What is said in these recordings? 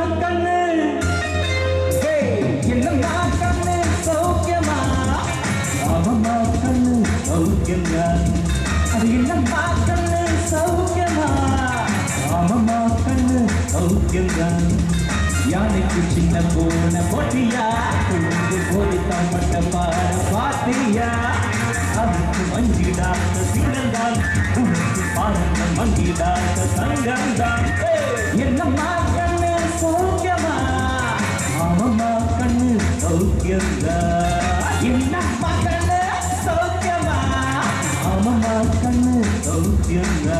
kannu hey enna kannu saukyama amamma kannu saukyanga adu enna kannu saukyama amamma kannu saukyanga யானைக்கு சின்ன போன போட்டியா குழுந்து போதித்தான் பட்ட பாட பாத்தியா அதுக்கு மஞ்சிடாத சிங்கந்தான் உனக்கு பாருங்க மங்கிடாத சங்கந்தான் என்னம்மா கண்ணு சௌக்கியமா ஆமம்மா கண்ணு சௌக்கியந்தா என்னம்மா கண்ணு சௌக்கியமா ஆமம்மா கண்ணு சௌக்கியந்தா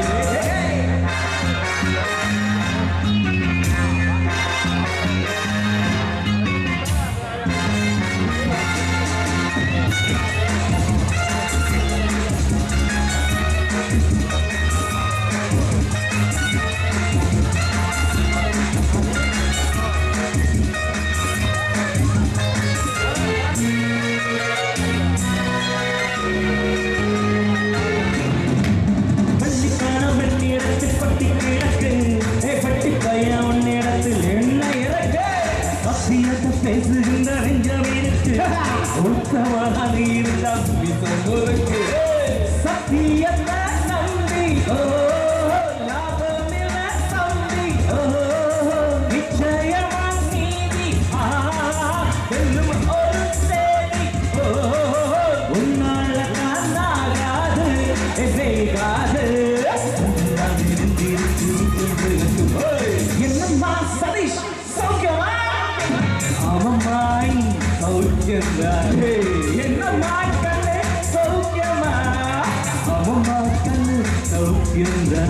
பேசுகின்ற நெஞ்சமீனுக்கு உத்தமனாக இருந்தால் விசம்புருக்கு சத்தியத்தை நம்பி லாபமில்ல தம்பி நிச்சயமா நீதி வெல்லும் ஒரு சேதி உன்னால காணாகாது செய்காது என்னம்மா சதீஷ் சௌக்கியமா அவமாய் சௌக்கியமா என்னம்மா கண்ணு சௌக்கியமா அவமா கண்ணு சௌக்கியமா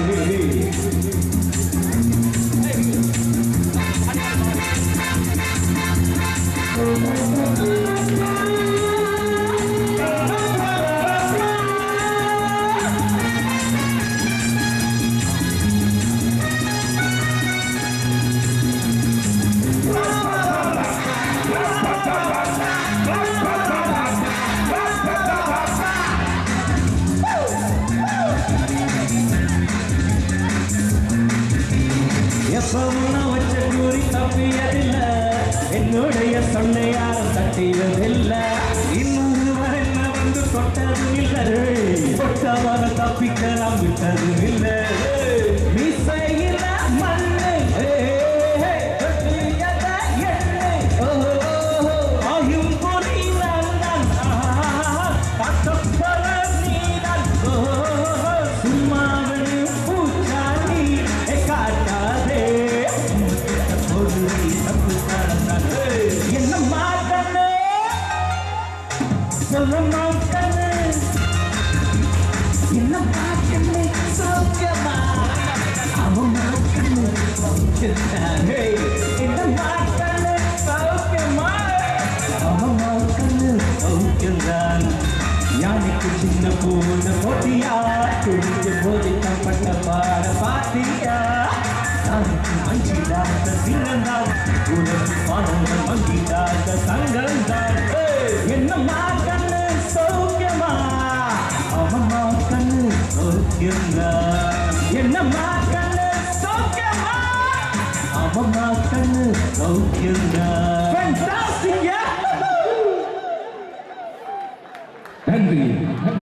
எப்பவும் வச்ச கூறி தப்பியதில்லை என்னுடைய சொன்னையால் தட்டியதில்லை இன்னொரு வரை வந்து தொட்டதும் இல்லை தொட்டவர தப்பிக்க நாம் விட்டதும் இல்லை விசையில மண்ணு ஆயும் பொறி நான் பத்தப்பற நீதான் சும்மாவனு பூச்சாண்டி காட்டாதே என்னம்மா கண்ணு சொல்லம்மா கண்ணு என்னம்மா கண்ணு சௌக்கியமா அவம்மா கண்ணு சௌக்கியத்தானே என்னம்மா கண்ணு சௌக்கியமா அவம்மா கண்ணு சௌக்கியந்தான் யானைக்கு சின்ன போன போட்டியா குடிச்சு போதித்தான் பட்ட பாட பாத்தியா அதுக்கு மஞ்சிடாத சிங்கந்தான் உனக்கு பாருங்க மங்கிடாத சங்கந்தான் என்னம்மா கண்ணு சௌக்கியமா அவம்மா கண்ணு சௌக்கியந்தா என்னம்மா கண்ணு சௌக்கியமா அவம்மா கண்ணு சௌக்கியந்தா